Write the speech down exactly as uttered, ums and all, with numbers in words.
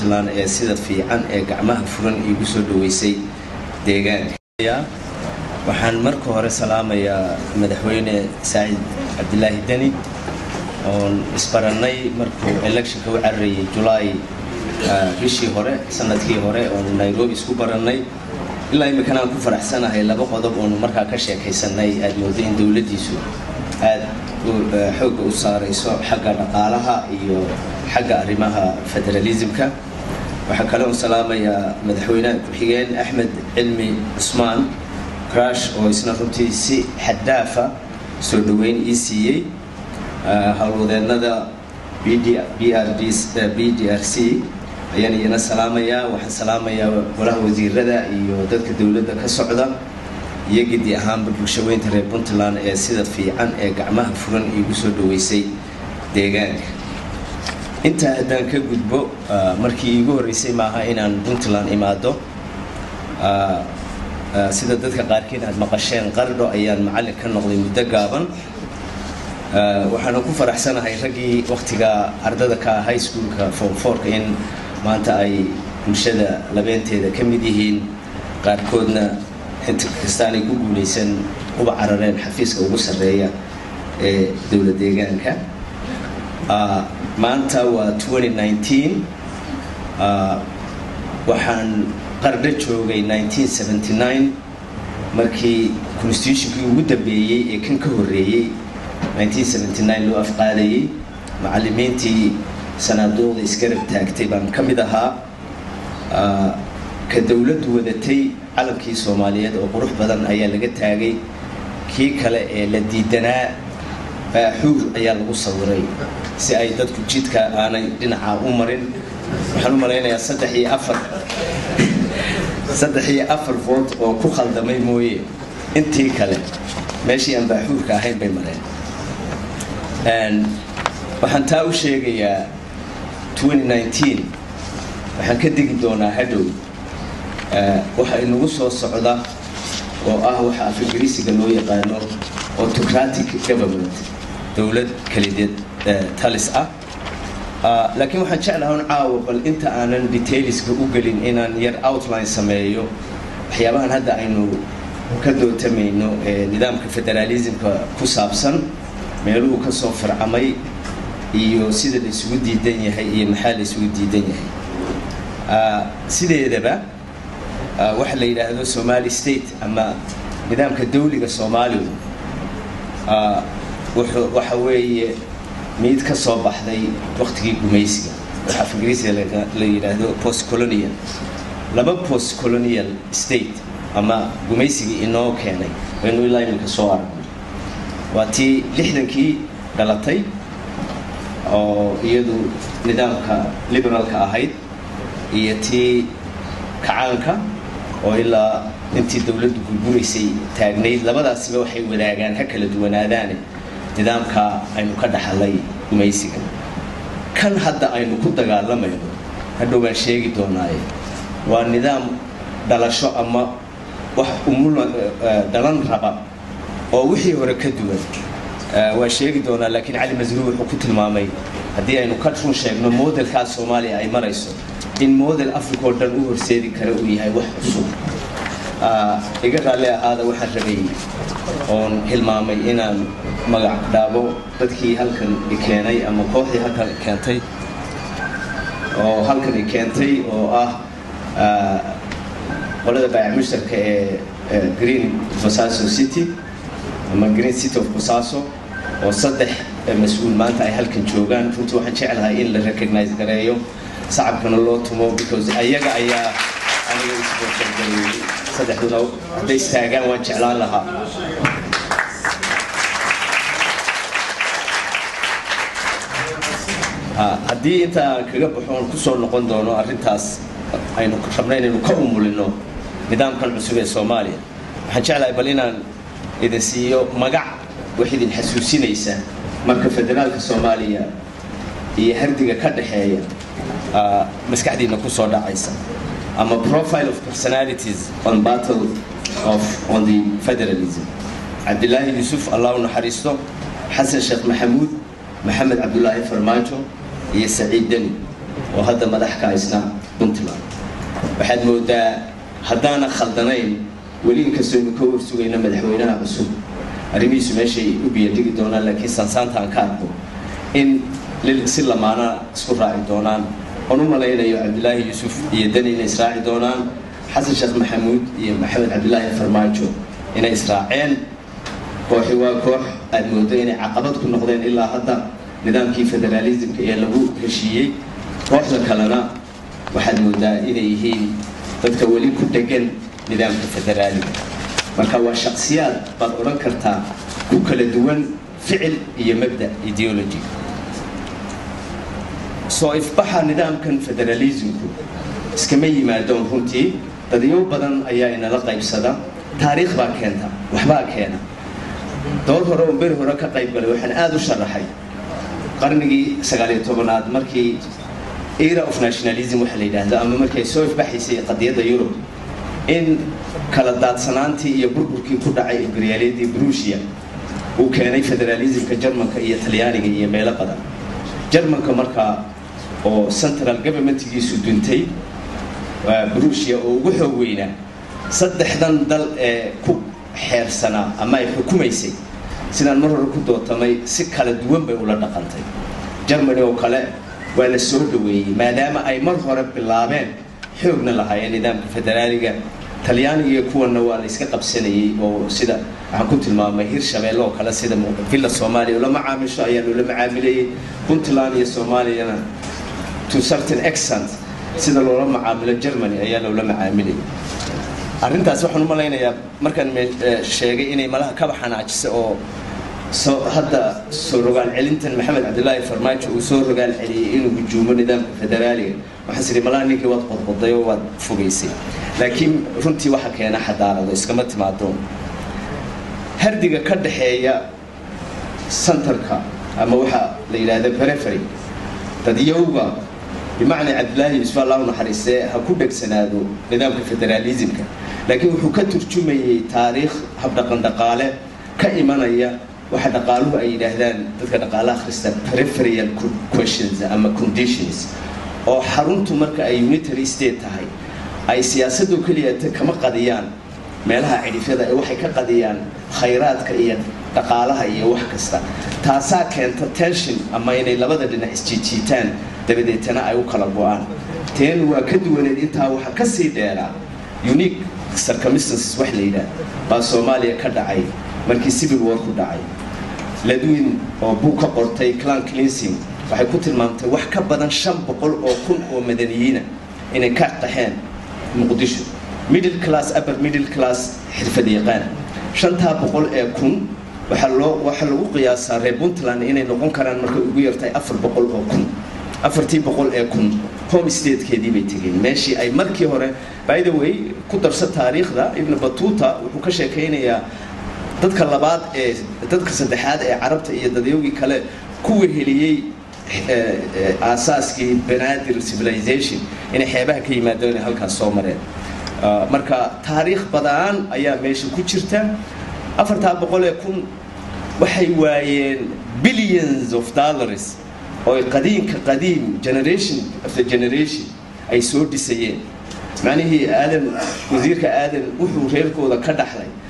Puntland ee sida fiican ee gacmaha furan igu soo dhaweysay deegaanka. waxaan marka hore salaamayaa madaxweyne Saacid Cabdilaahi Dani oo isbaranay markuu election-ka u carreeyay July bishii hore sanadkii hore oo Nairobi isku baranay ilaa imikana aan ku faraxsanahay laba qodob oo markaa ka sheekaysanay aad moodo in dawladdiisu aad xoog u saarayso xagga dhaqaalaha iyo xagga arrimaha federalismka. waxaan kale oo salaamayaa madaxweynaha ku-xigeen Axmed Cilmi Cusmaan crash oo isna runtii si xadaafa soo dhaweyn ii siiyay hawlwadeennada B D R C ayaan iyana salaamayaa. waxaan salaamayaa golaha wasiirada iyo dadka dawladda ka socda iyo gidi ahaanba bulshaweynta reer Puntland ee sida fiican ee gacmaha furan igu soo dhaweysay deegaanka. inta haddaan ka gudbo markii iigu horreysay maaha inaan Puntland imaado. sida dadka qaarkiin aad maqasheen qardho ayaan macallin ka noqday muddo gaaban. waxaan ku faraxsanahay raggii waqtiga ardada ka high schoolka form four-ka in maanta ay bulshada labeenteeda ka mid yihiin qaarkoodna inta kastaanay ku guuleysan uba carareen xafiiska ugu sarreeya ee dowlad deegaanka. maanta waa twenty nineteen. waxaan qardho joogay nineteen seventy-nine markii constitutionkii ugu dambeeyay ee kan ka horreeyay nineteen seventy-nine loo afqaadayay. macallimiintii sanaaduuqda isgarab taagtay baan ka mid ahaa. ka dawladdu wadatay calamkii Soomaaliyeed oo qurux badan ayaa laga taagay. kii kale ee la diidanaa baaxuur ayaa lagu sawiray si ay dadku jidka aanay dhinaca u marin. waxaan u malaynayaa saddex iyo afar saddex iyo afar vote oo ku khaldamay mooye intii kale meeshii aan baaxuurka ahayn bay mareen. waxaan taa u sheegayaa twenty nineteen waxaan ka digi doonaa hadhow waxa inagu soo socda oo ah waxa af-Ingiriisiga loo yaqaano autocratic government, dawlad kalideed talis ah. laakiin waxaan jeclahay caawa bal inta aanan detailska u gelin inaan yar outline sameeyo waxyaabahan hadda aynu ka dootamayno ee nidaamka federalismka ku saabsan, meeluhu ka soo farcamay iyo sida la isugu diidan yahay iyo maxaa la isugu diidan yahay. sideedaba waxa la yidhaahdo Somali state ama nidaamka dawliga Soomaalidu waxa weeye mid ka soo baxday waqtigii gumaysiga. waxa af-Ingiriisiga la yidhaahdo post colonial. laba post colonial state ama gumaysigii inoo keenay waynu ilaa iminka soo aragnay. waa tii lixdankii dhalatay oo iyadu nidaamka liberalka ahayd iyo tii kacaanka oo ilaa intii dawladdu gurguraysay taagnayd. labadaasiba waxay wadaagaan ha kala duwanaadaane nidaamka aynu ka dhaxalay gumaysiga. kan hadda aynu ku dagaalamayno hadhow baan sheegi doonaaye waa nidaam dhalasho ama wax umul dhalan raba oo wixii hore ka duwan. waa sheegi doonaa laakiin Cali Masruur wuxuu ku tilmaamay haddii aynu ka run sheegno modelkaas Soomaaliya ay marayso in model Africa oo dhan u horseedi kara uu yahay wax cusub. iga raalli ahaada waxaan rabay oon hilmaamay inaan magac dhaabo dadkii halkan i keenay ama kooxdii halkan i keentay oo halkan i keentay oo ah qolada baayac mushtarka ee Green Bosaso City ama Green City of Bosaso oo saddex mas'uul maanta ay halkan joogaan. runtii waxaan jeclahay in la recognize gareeyo sacabkana loo tumo because ayaga ayaa aniga isoo sheegay saddexduna hadday istaagaan waan jeclaan lahaa. haddii inta kaga baxoon ku soo noqon doono arrintaas aynu rabnay inaynu ka umulino nidaamkan cusub ee Soomaaliya, waxaan jeclahay bal inaan idin siiyo magac wax idin xasuusinaysa marka federaalka Soomaaliya iyo hardiga ka dhaxeeya maskaxdiina ku soo dhacaysa ama profile of personalities on battle of on the federalism. Cabdilaahi Yuusuf Allah u naxariisto, Xasan Sheekh Maxamuud, Maxamed Cabdullaahi Farmaajo iyo Saciid Dani. وهذا مدح كايسنا بنتمان waxaad moodaa haddaana khaldanayn weli inkastoo inu ka warsugayna madaxweynaha cusub arrimihiisu meeshay u biyadhigi doonaan laakiin sansaanta aan ka arko in si lamaana isku raaci doonaan oon u malaynayo cabdilaahi yuusuf iyo dani inay israaci doonaan xasan sheekh maxamuud iyo maxamed cabdilaahi farmaajo inay israaceen kooxi waa koox aad moodo inay caqabad ku noqdeen ilaa hadda nidaamkii federaalismka ee lagu heshiiyey kooxda kalena waxaad moodaa inay yihiin dadka weli ku dhegan nidaamka federaaliga marka waa shakhsiyaad baad odhan kartaa ku kala duwan ficil iyo mabda ideology soo ifbaxa nidaamkan federalismku iskama yimaadoon runtii dadyo badan ayaa inala qaybsada taariikh baa keenta waxbaa keena dood hore oo beri hore ka qayb galay waxaan aad u sharaxay qarnigii sagaal iyo tobanaad markii era of nationalism waxa la yiraahdo ama markay soo ifbaxaysay qadiyada Yurub in kala daadsanaantii iyo burburkii ku dhacay imperialiyadii Prussia uu keenay federalismka Jarmanka iyo Talyaaniga iyo meelo badan Jarmanka marka oo central government-giisu duntay waa Prussia oo ugu xoog weynaa saddexdan dal ee ku xeersana ama ay xukumaysay sidaan mar hore ku dootamay si kala duwan bay ula dhaqantay Germany oo kale waa la soo dhaweeyay maadaama ay mar hore bilaabeen xoogna lahaayeen nidaamka federaaliga Talyaaniga iyo kuwana waa la iska qabsanayay oo sida waxaan ku tilmaamay Hirshabeelle oo kale sida Villa Soomaaliya lama caamisho ayaa loo macaamilay Puntland iyo Soomaaliyana to certain extent sida loo macaamilo Germany ayaa loo macaamilay arrintaas waxaan u malaynayaa markaan sheegay inay malaha ka baxanaajisay oo soo hadda soo rogaal celintan maxamed cabdilaahi farmaajo uu soo rogaal celiyay inuu hujuumo nidaamka federaaliga waxaan sidii malaha ninkii waad qodqoday oo waad fogaysay laakiin runtii waxa keena xadaarado iskama timaado hardiga ka dhaxeeya centerka ama waxa la yiraahdo periphery dadiyowga بمعنى عبد الله يسوع الله نحرسه هكودك سنادو نظام الفدراليزم كا لكن وحو كترجمي تاريخ حبدا قندقاله كإيمانية واحد قالوا أي لهذان تذكر قال خريستا peripheral questions أما conditions أو حرمتو مركا أي unitary state هاي أي سياسة كلية كما قضيان مالها عرفة وحي كقضيان خيرات كأيان تقالها إيه وحكستا تاسا كانت tension أما يعني لبدا لنا إسجيتان dabadeetana ay u kala go'aan teen waa ka duwaneed intaa waxa ka sii dheera unique circumstances wax la yiraahdo baa Soomaaliya ka dhacay markii civil war ku dhacay ladwin oo buu ka qortay clan cleansing waxay ku tilmaamtay wax ka badan shan boqol oo kun oo madaniyiina inay ka qaxeen Muqdisho middle class upper middle class xirfadiyaqaan shanta boqol ee kun waxa loo waxa lagu qiyaasaa reer Puntland inay noqon karaan marka ugu yartay afar boqol oo kun afartii boqol ee kun home state-keedii bay tegeen meeshii ay markii hore by the way ku darsa taariikhda ibn Battuta wuxuu ka sheekaynayaa dadka labaad ee dadka saddexaad ee carabta iyo dadyowgii kale ku weheliyay aasaaskii Banaadir civilization inay xeebaha ka yimaadeen halkaas soo mareen marka taariikh badan ayaa meesha ku jirta afartaa boqol ee kun waxay waayeen billions of dollars oo qadiinka qadiim generation after generation ay soo dhisayeen macnaheedu aadan wasiirka aadan wuxuu reerkooda ka dhaxlay